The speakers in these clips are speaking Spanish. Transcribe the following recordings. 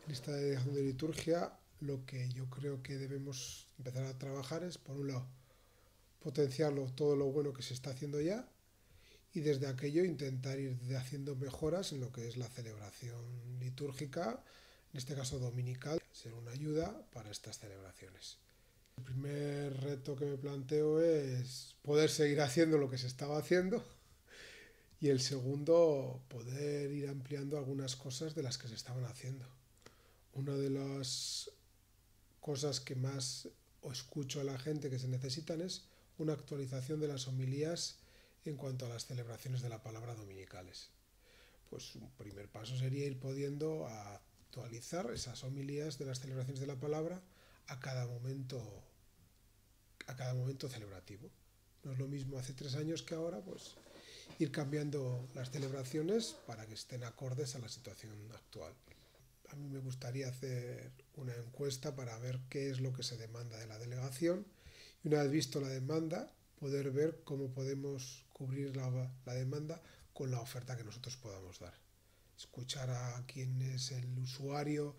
En esta dirección de liturgia, lo que yo creo que debemos empezar a trabajar es, por un lado, potenciarlo todo lo bueno que se está haciendo ya y desde aquello intentar ir haciendo mejoras en lo que es la celebración litúrgica, en este caso dominical, ser una ayuda para estas celebraciones. El primer reto que me planteo es poder seguir haciendo lo que se estaba haciendo y el segundo, poder ir ampliando algunas cosas de las que se estaban haciendo. Una de las cosas que más escucho a la gente que se necesitan es una actualización de las homilías en cuanto a las celebraciones de la palabra dominicales. Pues un primer paso sería ir pudiendo actualizar esas homilías de las celebraciones de la palabra a cada momento, a cada momento celebrativo. No es lo mismo hace 3 años que ahora, pues ir cambiando las celebraciones para que estén acordes a la situación actual. A mí me gustaría hacer una encuesta para ver qué es lo que se demanda de la delegación y una vez visto la demanda, poder ver cómo podemos cubrir la demanda con la oferta que nosotros podamos dar. Escuchar a quién es el usuario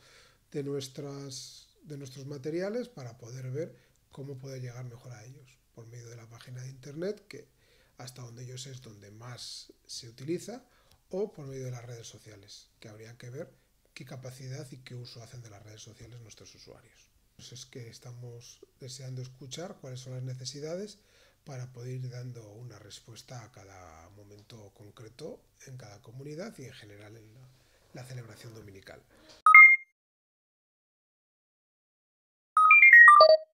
de nuestros materiales para poder ver cómo poder llegar mejor a ellos por medio de la página de internet, que hasta donde yo sé es donde más se utiliza, o por medio de las redes sociales, que habría que ver qué capacidad y qué uso hacen de las redes sociales nuestros usuarios. Pues es que estamos deseando escuchar cuáles son las necesidades para poder ir dando una respuesta a cada momento concreto en cada comunidad y en general en la celebración dominical.